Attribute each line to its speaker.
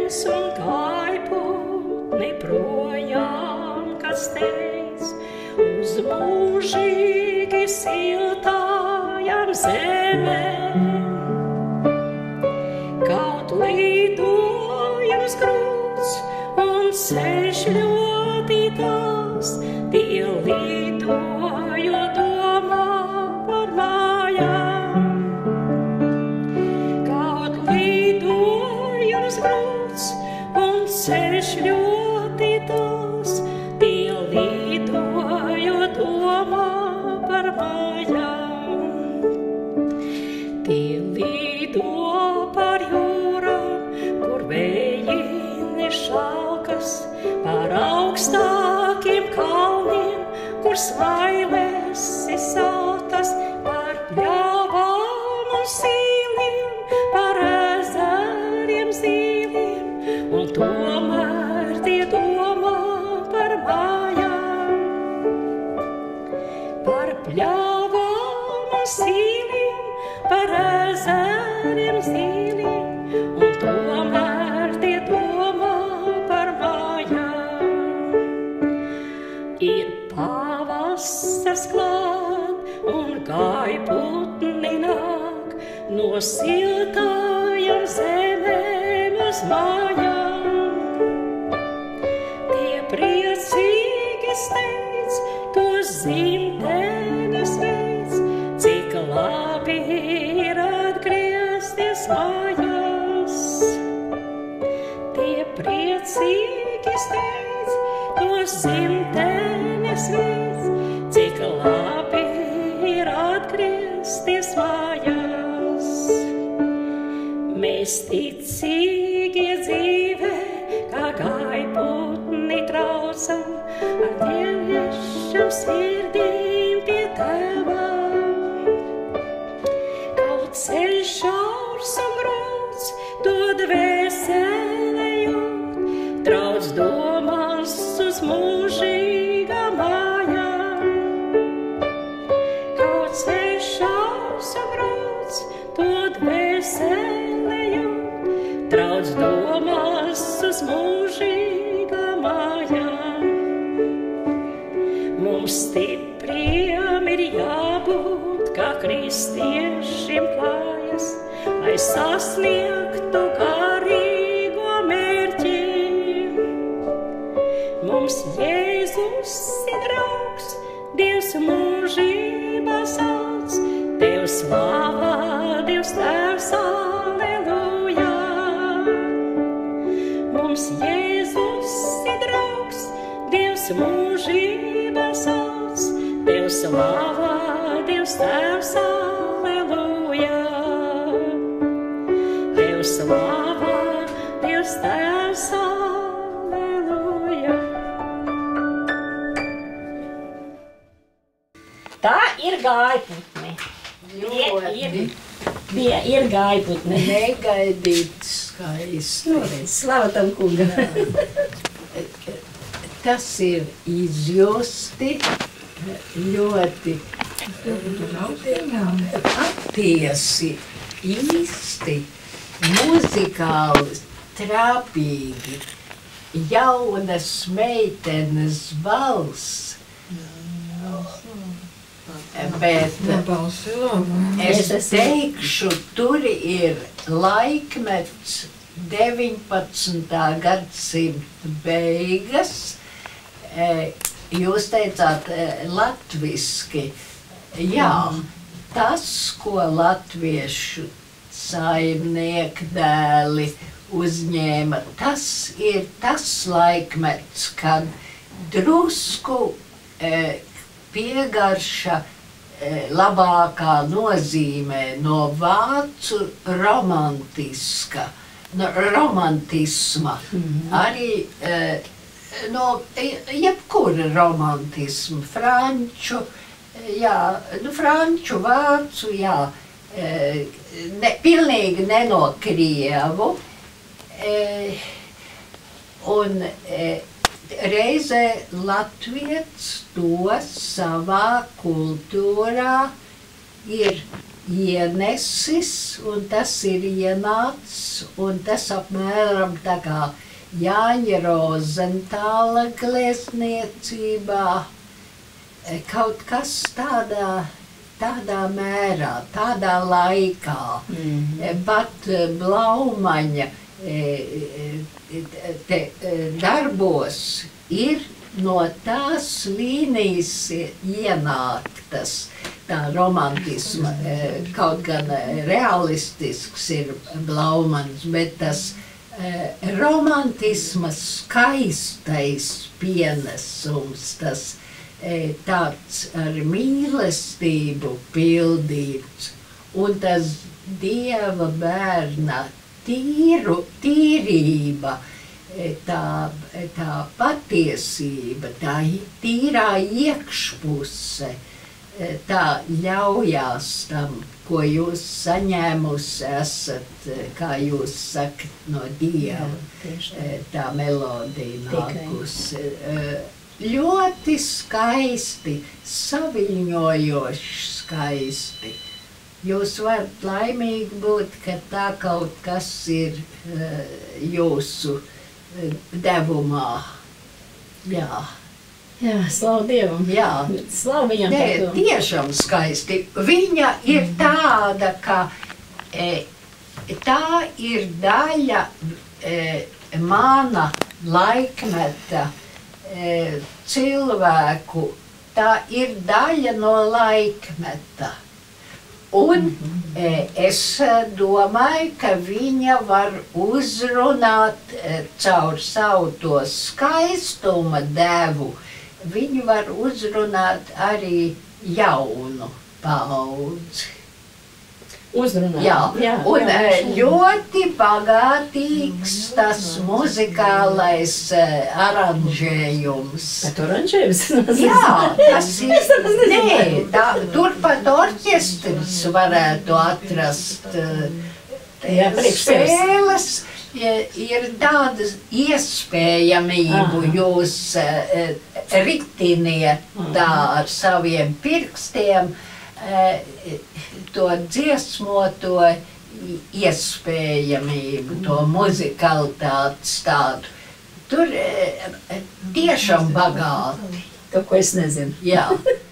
Speaker 1: es un gaiputni projām, kas teic uz mūžīgi siltājām zemēm. Kaut lidojums grūts un ceļš ļoti tāls, tie lidojo domā par mājām. Kaut lidojums grūts un ceļš ļoti tāls, tie lidojo domā par mājām. Tie lido par jūrām, kur vēji nešalkas, par augstākiem kalniem, kur smailes saltas, par pļavām un sīliem, par ezeriem zīliem, un tomēr tie domā par mājām. Par pļavām un sīliem, par ezeriem zīliem, un tomēr tie domā par mājām. Ir pavasars klāt un gaiputni nāk no siltājām zemēm uz mājām. Tie priecīgi steidz to dzimtenes veids, cik labi ir atgriezties mājās. Tie priecīgi steidz to dzimtenes veids, cik labi ir atgriezties mājās. Mēs ticīgi dzīvē, kā gaiputni traucam, ar dieviešām sirdīm pie tēvām. Kaut ceļš šaurs un grūts, to dvēsele jūt, trauc domās uz mūžīgām mājām. Kaut ceļš šaurs un grūts, to dvēsele jūt, trauc domās uz mūžīgām mājām. Mums stipriem ir jābūt, kā kristiešiem klājas, lai sasniegtu garīgo mērķi. Mums Jēzus ir draugs, Dievs mūžībā sauc, Tev slāvā, Dievs Tēvs, aleluja. Mums Jēzus ir draugs, Dievs mūžībā sauc, Tev slāvā, Dievs Tēvs, aleluja. Tev slāvā, Dievs Tēvs, aleluja. Tā ir gaiputne. Ir gaiputne.
Speaker 2: Negaidīt skaisti.
Speaker 1: Slava tam kungam.
Speaker 2: Tas ir izjusti ļoti patiesi, īsti, muzikāli, trāpīgi, jaunas meitenes balss. Bet es teikšu, tur ir laikmets 19. gadsimta beigas. Jūs teicāt latviski. Jā, tas, ko latviešu saimniekdēli uzņēma, tas ir tas laikmets, kad drusku piegarša labākā nozīmē no vācu romantisma, arī no jebkura romantisma, franču, vācu, pilnīgi ne no krievu, un reizē latviets to savā kultūrā ir ienesis, un tas ir ienācis, un tas apmēram tā kā Jāņa Rozentāla glezniecībā, kaut kas tādā mērā, tādā laikā. Pat Blaumaņa darbos ir no tās līnijas ienāktas tā romantisma, kaut gan realistisks ir Blaumans, bet tas romantisma skaistais pienesums, tas tāds ar mīlestību pildīts, un tas Dieva bērna tīrība, tā patiesība, tā tīrā iekšpuse, tā ļaujās tam, ko jūs saņēmusi esat, kā jūs sakat, no Dieva, tā melodija nākusi. Ļoti skaisti, saviņojoši skaisti. Jūs varat laimīgi būt, ka tā kaut kas ir jūsu devumā. Jā.
Speaker 1: Jā, slavu Dievam.
Speaker 2: Jā.
Speaker 1: Slavu viņam par to.
Speaker 2: Tiešām skaisti. Viņa ir tāda, ka tā ir daļa mana laikmeta cilvēku. Tā ir daļa no laikmeta. Un es domāju, ka viņa var uzrunāt caur savu to skaistuma devu, viņa var uzrunāt arī jaunu paudzi.
Speaker 1: Uzrunāt.
Speaker 2: Jā, un ļoti bagātīgs tas muzikālais aranžējums.
Speaker 1: Bet oranžējums?
Speaker 2: Jā, tas ir, turpat orķestris varētu atrast spēles, ir tāda iespējamību jūs ritiniet tā ar saviem pirkstiem, to dziesmoto iespējamību, to muzikalitātes tādu. Tur tiešām bagāti.
Speaker 1: To, ko es nezinu.
Speaker 2: Jā.